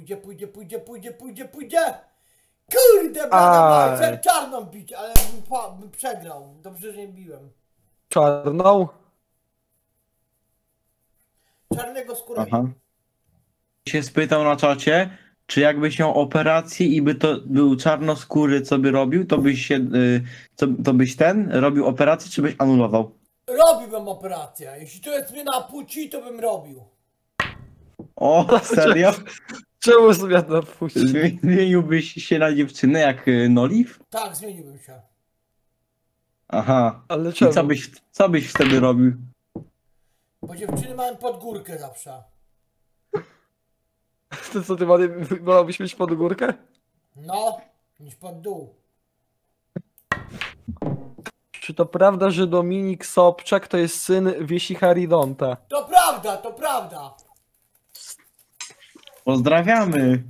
Pójdzie. Kurde, blada mać, czarną bić, ale bym przegrał. Dobrze, że nie biłem. Czarną? Czarnego skórę. Aha. Się spytał na czacie, czy jakbyś miał operację i by to był czarnoskóry, co by robił, to byś się, to byś robił operację, czy byś anulował? Robiłbym operację. Jeśli to jest zmiana płci, to bym robił. O, serio? Czemu zmiana płci? Zmieniłbyś się na dziewczynę jak Noliv? Tak, zmieniłbym się. Aha. Ale I czemu? co byś wtedy robił? Bo dziewczyny mają pod górkę zawsze. To co, ty wolałbyś mieć pod górkę? No, niż pod dół. Czy to prawda, że Dominik Sobczak to jest syn Wiesi Haridonta? To prawda, to prawda. Pozdrawiamy.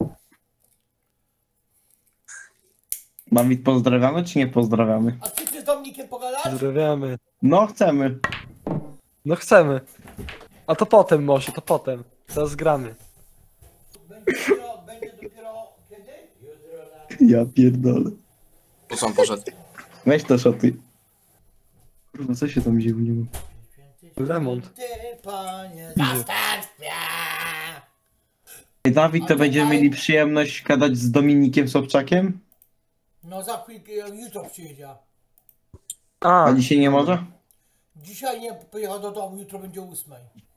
Dawid, pozdrawiamy czy nie pozdrawiamy? A chcecie z Dominikiem pogadać? Pozdrawiamy. No, chcemy. No chcemy. A to potem może, to potem. Teraz gramy. Będzie dopiero kiedy? Jutro Ja pierdolę. Tu są poszedł. Weź to szoty. Kurwa, co się tam dzieje? Remont. Ty, panie, zastanów mnie. Ej, Dawid, to A będziemy tutaj- mieli przyjemność gadać z Dominikiem Sobczakiem? No za chwilkę, jutro przyjedzie. A, A dzisiaj nie może? Dzisiaj nie pojechał do domu, jutro będzie o 8.